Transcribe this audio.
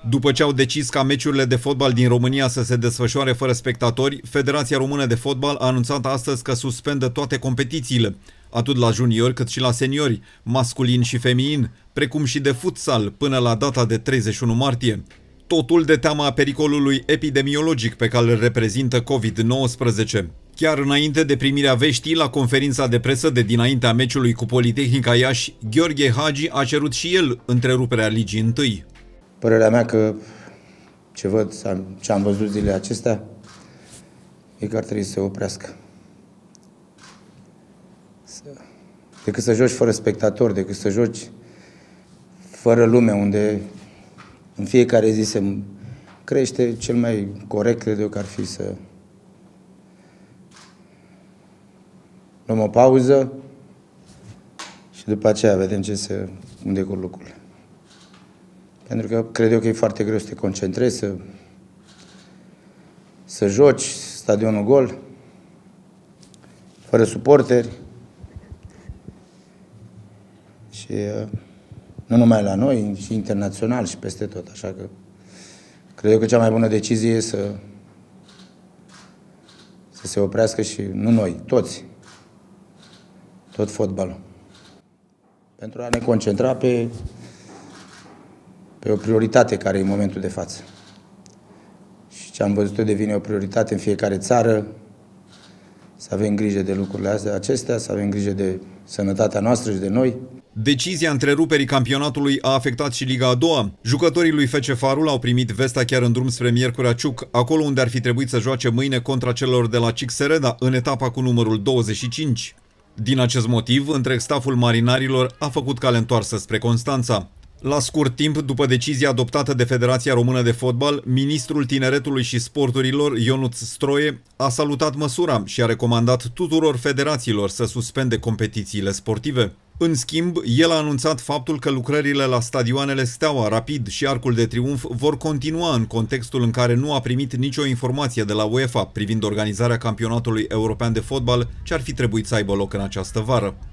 După ce au decis ca meciurile de fotbal din România să se desfășoare fără spectatori, Federația Română de Fotbal a anunțat astăzi că suspendă toate competițiile, atât la juniori cât și la seniori, masculin și feminin, precum și de futsal, până la data de 31 martie. Totul de teama pericolului epidemiologic pe care îl reprezintă COVID-19. Chiar înainte de primirea veștii, la conferința de presă de dinaintea meciului cu Politehnica Iași, Gheorghe Hagi a cerut și el întreruperea Ligii întâi. Părerea mea că ce am văzut zilele acestea e că ar trebui să se oprească. Decât să joci fără spectatori, decât să joci fără lume, unde în fiecare zi se crește, cel mai corect cred eu că ar fi să luăm o pauză și după aceea vedem unde curg lucrurile. Pentru că cred eu că e foarte greu să te concentrezi, să joci stadionul gol, fără suporteri. Și nu numai la noi, și internațional și peste tot. Așa că cred eu că cea mai bună decizie e să se oprească și nu noi, toți, tot fotbalul. Pentru a ne concentra pe o prioritate care e în momentul de față. Și ce am văzut eu devine o prioritate în fiecare țară, să avem grijă de lucrurile acestea, să avem grijă de sănătatea noastră și de noi. Decizia întreruperii campionatului a afectat și Liga a doua. Jucătorii lui FC Farul au primit vestea chiar în drum spre Miercurea Ciuc, acolo unde ar fi trebuit să joace mâine contra celor de la CIC Sereda, în etapa cu numărul 25. Din acest motiv, întreg staful marinarilor a făcut cale întoarsă spre Constanța. La scurt timp după decizia adoptată de Federația Română de Fotbal, ministrul Tineretului și Sporturilor, Ionuț Stroie, a salutat măsura și a recomandat tuturor federațiilor să suspende competițiile sportive. În schimb, el a anunțat faptul că lucrările la stadioanele Steaua, Rapid și Arcul de Triunf vor continua în contextul în care nu a primit nicio informație de la UEFA privind organizarea campionatului european de fotbal ce ar fi trebuit să aibă loc în această vară.